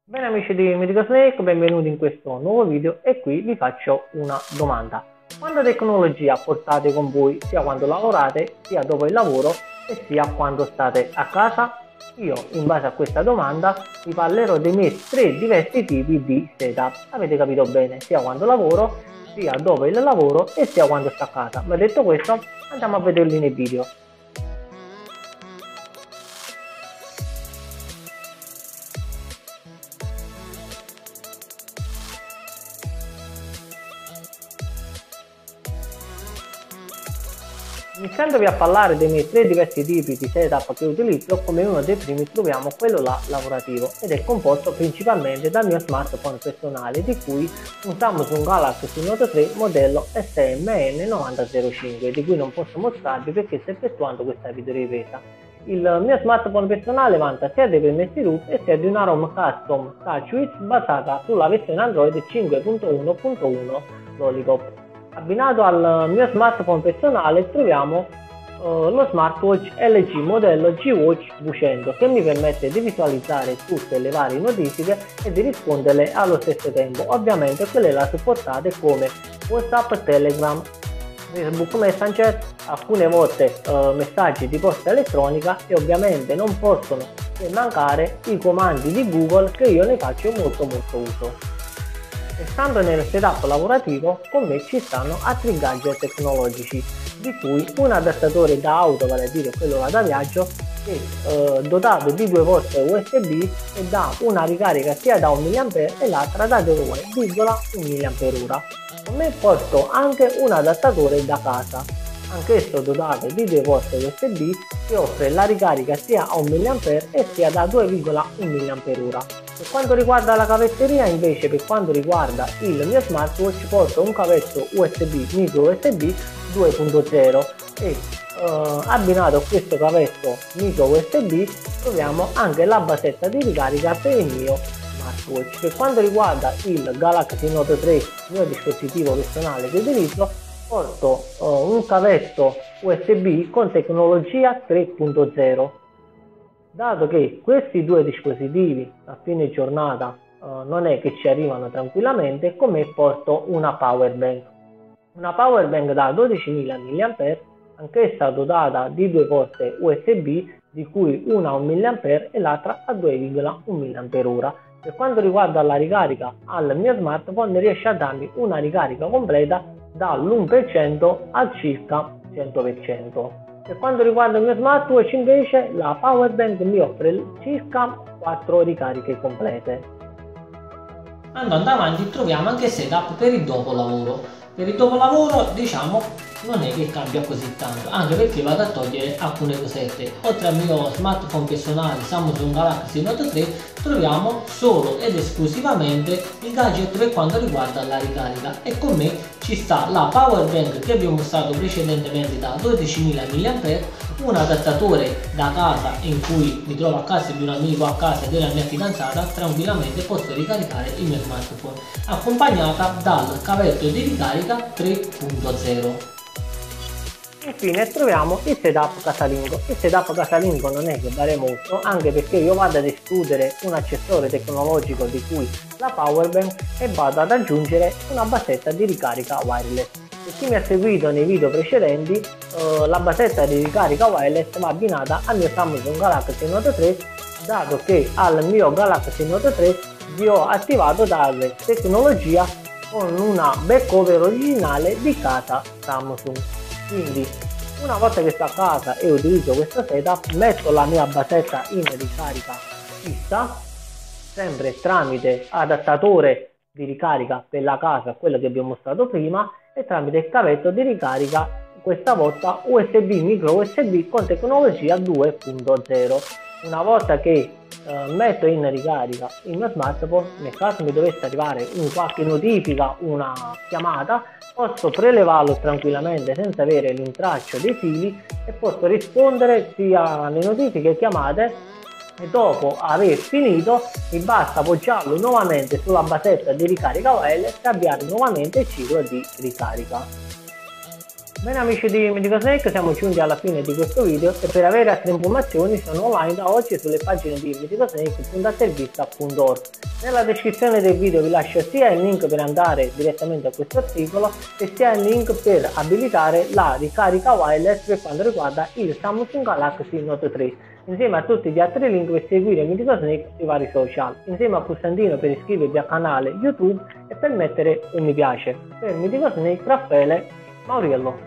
Bene amici di Mythical Snake, benvenuti in questo nuovo video e qui vi faccio una domanda. Quanta tecnologia portate con voi sia quando lavorate, sia dopo il lavoro e sia quando state a casa? Io in base a questa domanda vi parlerò dei miei tre diversi tipi di setup. Avete capito bene, sia quando lavoro, sia dopo il lavoro e sia quando sto a casa. Ma detto questo, andiamo a vederli nel video. Iniziandovi a parlare dei miei tre diversi tipi di setup che utilizzo, come uno dei primi troviamo quello là lavorativo ed è composto principalmente dal mio smartphone personale, di cui un Samsung Galaxy Note 3 modello SMN9005, di cui non posso mostrarvi perché sto effettuando questa videoripresa. Il mio smartphone personale vanta sia dei permessi root e sia di una ROM custom TouchWiz basata sulla versione Android 5.1.1 Lollipop. Abbinato al mio smartphone personale troviamo lo smartwatch LG modello G-Watch V100 che mi permette di visualizzare tutte le varie notifiche e di risponderle allo stesso tempo. Ovviamente quelle là supportate come WhatsApp, Telegram, Facebook Messenger, alcune volte messaggi di posta elettronica e ovviamente non possono mancare i comandi di Google che io ne faccio molto uso. Restando nel setup lavorativo, con me ci stanno altri gadget tecnologici, di cui un adattatore da auto, vale a dire quello là da viaggio, che dotato di due porte USB e dà una ricarica sia da 1 mAh e l'altra da 2,1 mAh. Con me porto anche un adattatore da casa, anch'esso dotato di due porte USB che offre la ricarica sia a 1 mAh e sia da 2,1 mAh. Per quanto riguarda la cavetteria invece, per quanto riguarda il mio smartwatch, porto un cavetto USB micro USB 2.0 e abbinato a questo cavetto micro USB troviamo anche la basetta di ricarica per il mio smartwatch. Per quanto riguarda il Galaxy Note 3, il mio dispositivo personale che utilizzo, porto un cavetto USB con tecnologia 3.0. Dato che questi due dispositivi a fine giornata non è che ci arrivano tranquillamente, con me porto una power bank da 12.000 mAh, anch'essa dotata di due porte USB, di cui una a 1 mAh e l'altra a 2,1 mAh. Per quanto riguarda la ricarica al mio smartphone, riesce a darmi una ricarica completa dall'1% al circa 100%. Per quanto riguarda il mio smartwatch invece, la power bank mi offre circa 4 ricariche complete. Andando avanti troviamo anche setup per il dopolavoro. Per il dopolavoro diciamo non è che cambia così tanto, anche perché vado a togliere alcune cosette. Oltre al mio smartphone personale Samsung Galaxy Note 3 troviamo solo ed esclusivamente il gadget per quanto riguarda la ricarica e con me ci sta la power bank che vi ho mostrato precedentemente da 12.000 mAh, un adattatore da casa in cui mi trovo a casa di un amico, a casa della mia fidanzata, tranquillamente posso ricaricare il mio smartphone, accompagnata dal cavetto di ricarica 3.0. Infine troviamo il setup casalingo. Il setup casalingo non è che vale molto, anche perché io vado ad escludere un accessorio tecnologico di cui la power bank e vado ad aggiungere una basetta di ricarica wireless. Per chi mi ha seguito nei video precedenti, la basetta di ricarica wireless va abbinata al mio Samsung Galaxy Note 3, dato che al mio Galaxy Note 3 vi ho attivato tale tecnologia con una backover originale di casa Samsung. Quindi una volta che sto a casa e utilizzo questo setup, metto la mia basetta in ricarica fissa, sempre tramite adattatore di ricarica per la casa, quello che vi ho mostrato prima, e tramite il cavetto di ricarica, questa volta USB micro USB con tecnologia 2.0. Una volta che metto in ricarica il mio smartphone, nel caso mi dovesse arrivare qualche notifica, una chiamata, posso prelevarlo tranquillamente senza avere l'intraccio dei fili e posso rispondere sia alle notifiche che chiamate, e dopo aver finito mi basta appoggiarlo nuovamente sulla basetta di ricarica wireless e avviare nuovamente il ciclo di ricarica. Bene amici di Mythical Snake, siamo giunti alla fine di questo video e per avere altre informazioni sono online da oggi sulle pagine di mythicalsnake.intervista.org. Nella descrizione del video vi lascio sia il link per andare direttamente a questo articolo e sia il link per abilitare la ricarica wireless per quanto riguarda il Samsung Galaxy Note 3, insieme a tutti gli altri link per seguire Mythical Snake sui vari social, insieme al pulsantino per iscrivervi al canale YouTube e per mettere un mi piace. Per Mythical Snake, Raffaele Mauriello.